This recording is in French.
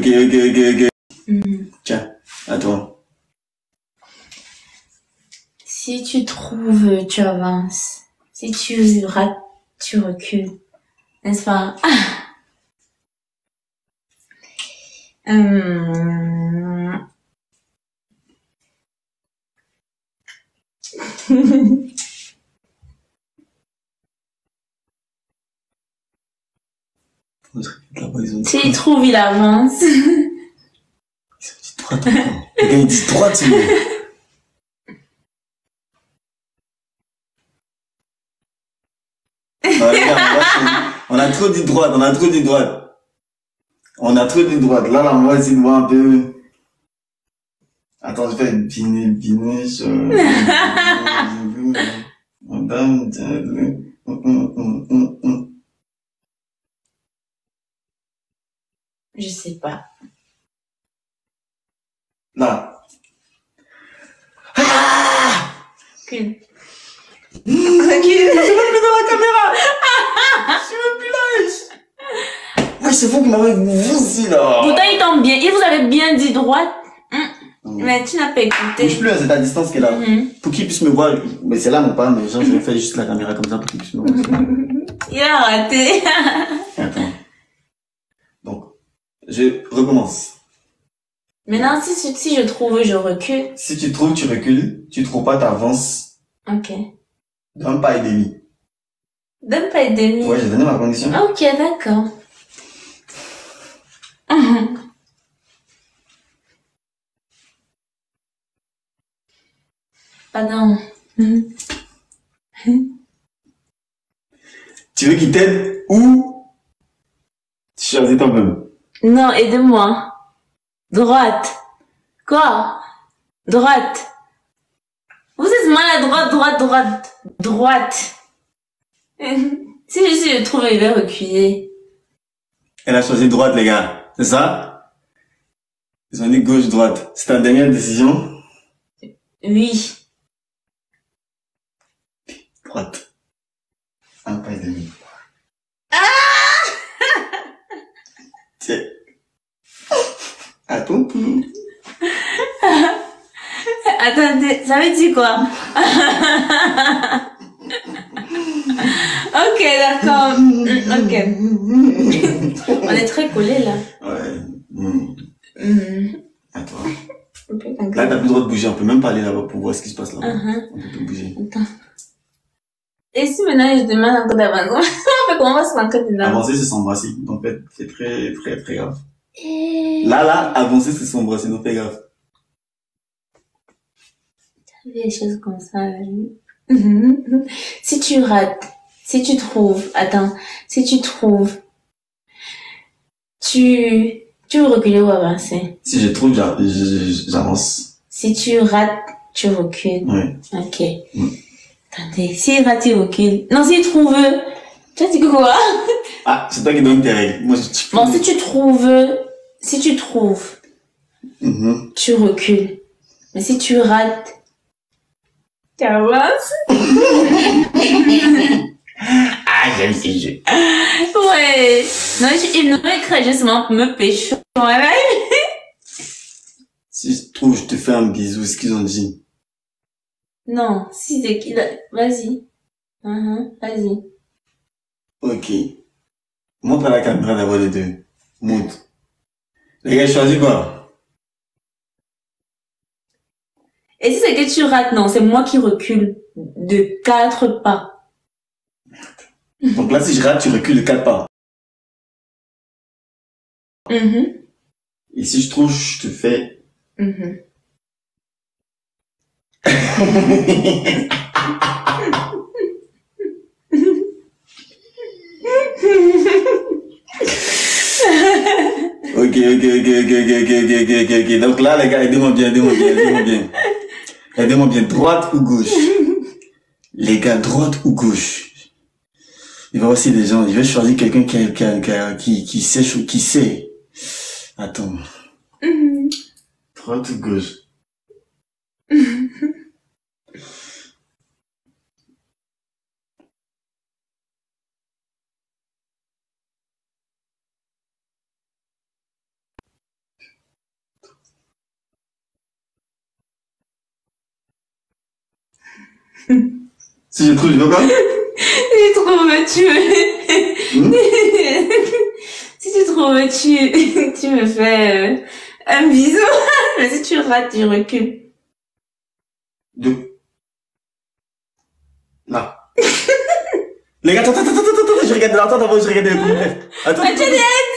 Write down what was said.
ok. Mhm. Tiens, à toi. Si tu trouves, tu avances. Si tu rates, tu recules. N'est-ce pas? Hum. Si il trouve, il avance. Droite encore. Le gars, il dit droite, c'est bon. On a trop dit droite, Là, là, on va essayer de voir un peu. Attends, je fais biner sur... Je sais pas. Là. Recule. Je veux plus dans la caméra. Je veux plus là. Ouais, c'est vous qui m'avez bousillé là. Pourtant, il tombe bien. Et vous avez bien dit droite. Mais tu n'as pas écouté. Bouge plus, c'est ta distance qui est là. Pour qu'il puisse me voir. Mais c'est là non pas, mais genre, je vais faire juste la caméra comme ça pour qu'il puisse me voir. Il a raté. Attends. Donc, je recommence. Maintenant, si je trouve, je recule. Si tu trouves, tu recules. Tu trouves pas, t'avances. Ok. D'un pas et demi. Donne pas et demi. Ouais, j'ai donné ma condition. Ok, d'accord. Pardon. Tu veux qu'il t'aide ou tu choisis toi-même? Non, aide-moi. Droite. Quoi? Droite. Vous êtes maladroite, droite. Si je trouve, il va reculer. Elle a choisi droite, les gars. C'est ça? Ils ont dit gauche, droite. C'est ta dernière décision? Oui. Droite. Un pas et demi. Tiens. À ton tour. Attendez, ça veut dire quoi? Ok, d'accord. Ok. On est très collés là. Ouais. À toi. Là, t'as plus le droit de bouger. On peut même pas aller là-bas pour voir ce qui se passe là-bas. On peut plus bouger. Attends. Et si maintenant je demande encore d'avancer, comment on va se manquer dedans? Avancer, c'est s'embrasser. Donc, c'est très grave. Là, avancer, c'est s'embrasser. Donc, fais gaffe. Des choses comme ça. Si tu rates, si tu trouves, tu veux reculer ou avancer? Si je trouve, j'avance. Si tu rates, tu recules. Ouais. Ok. Attendez, s'il rate, il recule. Non, s'il trouve, tu as dit quoi? Ah, c'est toi qui donnes tes règles. Moi, je... Bon, si tu trouves, tu recules. Mais si tu rates, tu avances. Ah, j'aime ces jeux. Ouais. Non, il me crée justement pour me pécho. Si je trouve, je te fais un bisou, ce qu'ils ont dit. Non, si c'est qu'il a... Vas-y. Vas-y. Ok. Montre à la caméra d'abord les deux. Montre. Les gars, choisis quoi? Et si c'est que tu rates, non, c'est moi qui recule de 4 pas. Donc là, si je rate, tu recules de 4 pas. Et si je trouve, je te fais... Ok. Donc là, les gars, aidez-moi bien. Aidez-moi bien. Droite ou gauche? Les gars, droite ou gauche? Il va aussi des gens, il va choisir quelqu'un qui sait. Attends. Droite ou gauche? Si je trouve, je veux quoi? Si tu trouves, si tu trouves, tu me fais un bisou. Mais si tu rates, tu recules. Non. Les gars, attends, je regarde le commentaire. Attends. Mais tu dis,